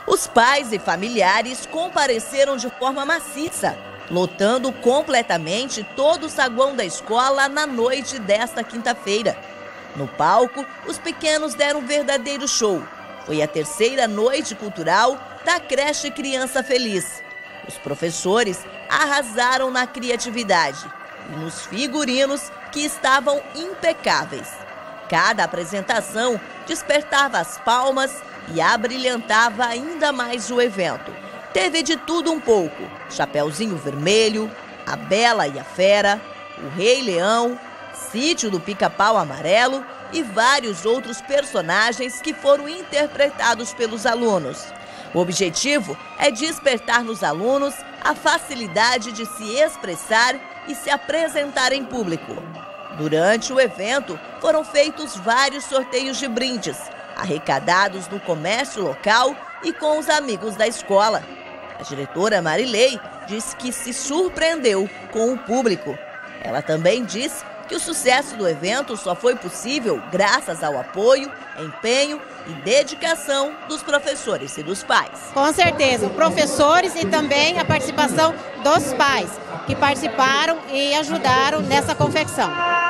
Os pais e familiares compareceram de forma maciça, lotando completamente todo o saguão da escola na noite desta quinta-feira. No palco, os pequenos deram um verdadeiro show. Foi a terceira noite cultural da creche Criança Feliz. Os professores arrasaram na criatividade e nos figurinos que estavam impecáveis. Cada apresentação despertava as palmas e abrilhantava ainda mais o evento. Teve de tudo um pouco: Chapeuzinho Vermelho, A Bela e a Fera, O Rei Leão, Sítio do Pica-Pau Amarelo e vários outros personagens que foram interpretados pelos alunos. O objetivo é despertar nos alunos a facilidade de se expressar e se apresentar em público. Durante o evento, foram feitos vários sorteios de brindes, arrecadados no comércio local e com os amigos da escola. A diretora Marilei disse que se surpreendeu com o público. Ela também disse que o sucesso do evento só foi possível graças ao apoio, empenho e dedicação dos professores e dos pais. Com certeza, professores e também a participação dos pais, que participaram e ajudaram nessa confecção.